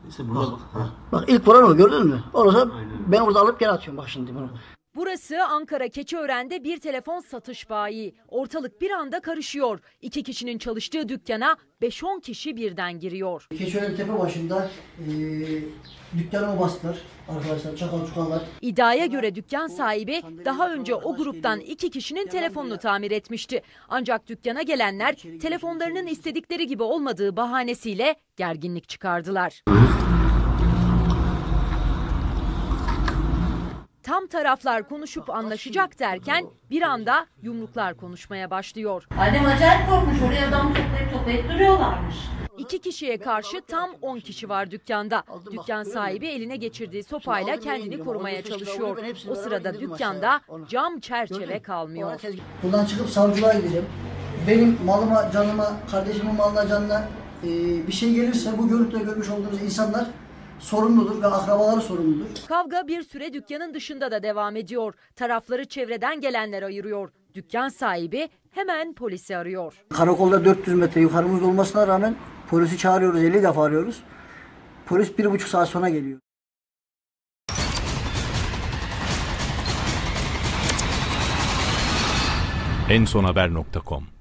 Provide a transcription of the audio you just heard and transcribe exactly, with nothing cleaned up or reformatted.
İşte burada bak. Bak, bak ilk vuran o, gördün mü? Olursa ben orada alıp geri atıyorum bak şimdi bunu. Burası Ankara Keçiören'de bir telefon satış bayi. Ortalık bir anda karışıyor. İki kişinin çalıştığı dükkana beş on kişi birden giriyor. Keçiören tepe başında e, dükkanımı bastılar arkadaşlar, çakal çukallar. İddiaya göre dükkan sahibi daha önce o gruptan iki kişinin telefonunu tamir etmişti. Ancak dükkana gelenler telefonlarının istedikleri gibi olmadığı bahanesiyle gerginlik çıkardılar. Tam taraflar konuşup anlaşacak derken bir anda yumruklar konuşmaya başlıyor. Annem acayip korkmuş, oraya adam toplayıp toplayıp duruyorlarmış. İki kişiye karşı tam on kişi var dükkanda. Dükkan sahibi eline geçirdiği sopayla kendini korumaya çalışıyor. O sırada dükkanda cam çerçeve kalmıyor. Buradan çıkıp savcılığa gideceğim. Benim malıma, canıma, kardeşimin malına, canına e, bir şey gelirse bu görüntüde görmüş olduğunuz insanlar sorumludur ve akrabaları sorumludur. Kavga bir süre dükkanın dışında da devam ediyor. Tarafları çevreden gelenler ayırıyor. Dükkan sahibi hemen polisi arıyor. Karakolda dört yüz metre yukarımızda olmasına rağmen polisi çağırıyoruz, elli defa arıyoruz. Polis bir buçuk saat sonra geliyor. en son haber nokta com